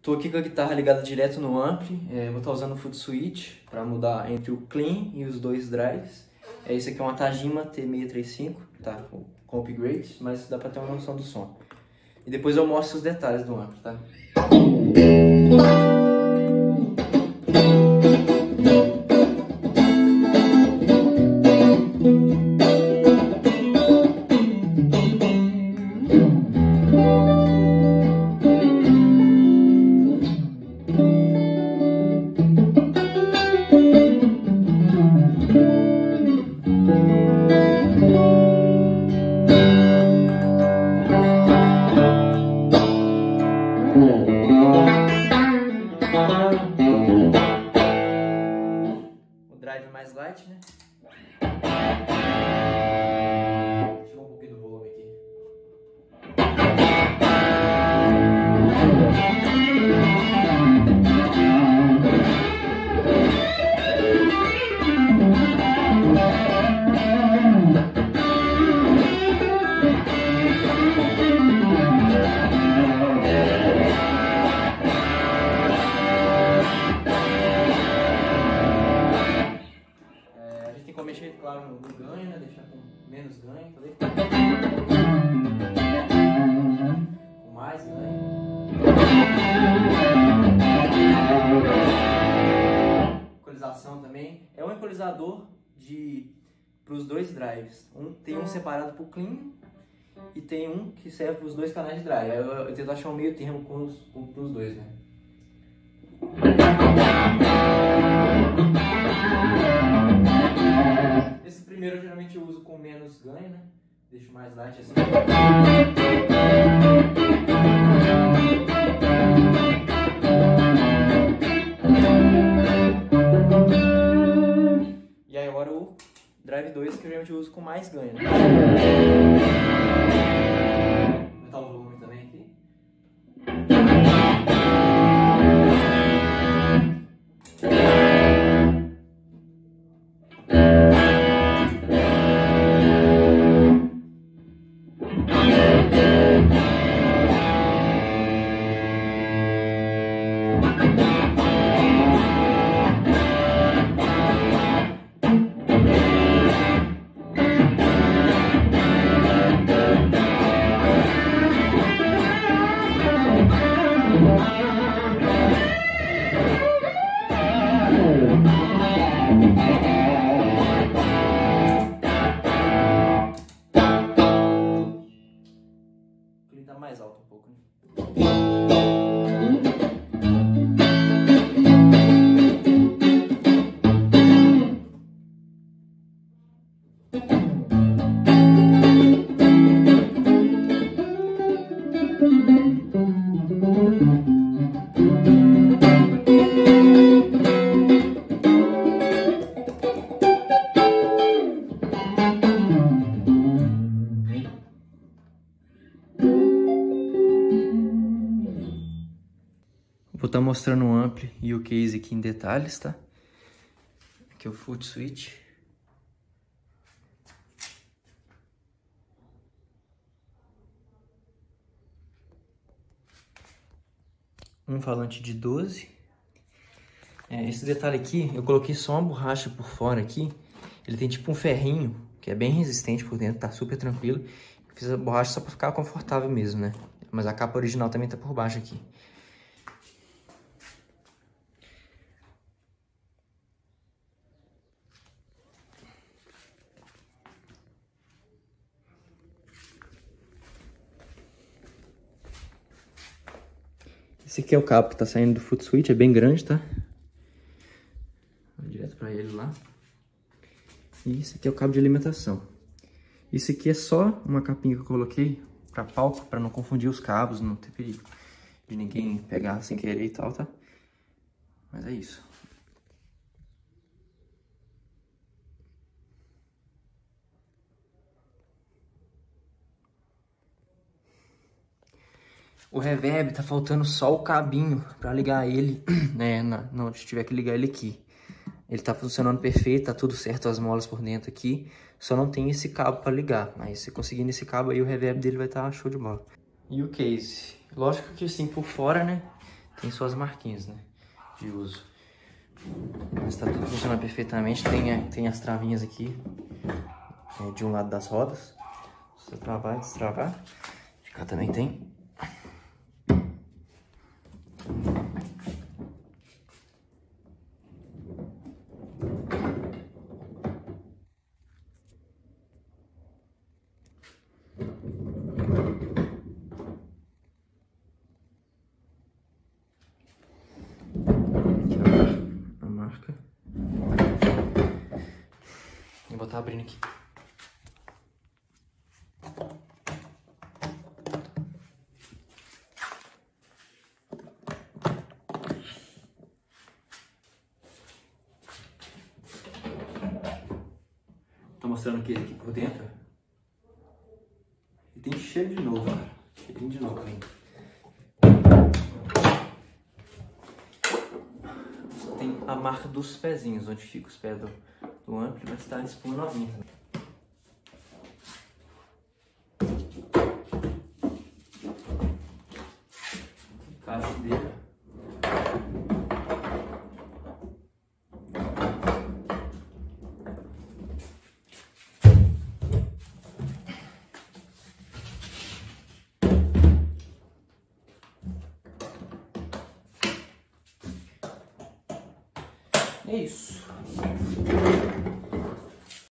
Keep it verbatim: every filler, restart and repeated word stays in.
Tô aqui com a guitarra ligada direto no ampli, é, vou estar usando o foot switch para mudar entre o clean e os dois drives. É, esse aqui é uma Tajima T seiscentos e trinta e cinco, tá? Com upgrades, mas dá para ter uma noção do som. E depois eu mostro os detalhes do ampli, tá? O drive mais light, né? Deixa eu um pouquinho do volume aqui. Mexer, claro, no ganho, né? Deixar com menos ganho, tá vendo? Com mais ganho. Equalização também. É um equalizador de para os dois drives. Um, tem um separado para o clean e tem um que serve para os dois canais de drive. Eu, eu tento achar um meio termo com os, com, com os dois, né? Esse primeiro eu geralmente uso com menos ganho, né? Deixo mais light assim. E aí agora o drive dois que eu geralmente uso com mais ganho, né? Vou aumentar o volume também aqui. Ele tá mais alto um pouco, né? Vou estar mostrando o ampli e o case aqui em detalhes, tá? Aqui é o foot switch. Um falante de doze. É, esse detalhe aqui, eu coloquei só uma borracha por fora aqui. Ele tem tipo um ferrinho, que é bem resistente por dentro, tá super tranquilo. Fiz a borracha só pra ficar confortável mesmo, né? Mas a capa original também tá por baixo aqui. Esse aqui é o cabo que tá saindo do foot switch, é bem grande, tá? Vou direto pra ele lá. E esse aqui é o cabo de alimentação. Isso aqui é só uma capinha que eu coloquei pra palco, pra não confundir os cabos, não ter perigo de ninguém pegar sem querer e tal, tá? Mas é isso. O reverb tá faltando só o cabinho pra ligar ele, né? Não, se tiver que ligar ele aqui. Ele tá funcionando perfeito, tá tudo certo, as molas por dentro aqui. Só não tem esse cabo pra ligar. Mas se conseguir esse cabo aí, o reverb dele vai estar show de bola. E o case? Lógico que assim, por fora, né? tem suas marquinhas, né, de uso. Mas tá tudo funcionando perfeitamente. Tem, tem as travinhas aqui, é, de um lado das rodas. Se você travar e destravar. De cá também tem. Eu vou estar abrindo aqui. Tô mostrando aqui, aqui por dentro. E tem cheiro de novo, cara. Cheirinho de novo, hein? Tem a marca dos pezinhos, onde fica os pés do, do ampli, mas tá espuma novinha também. Caixa dele. É isso.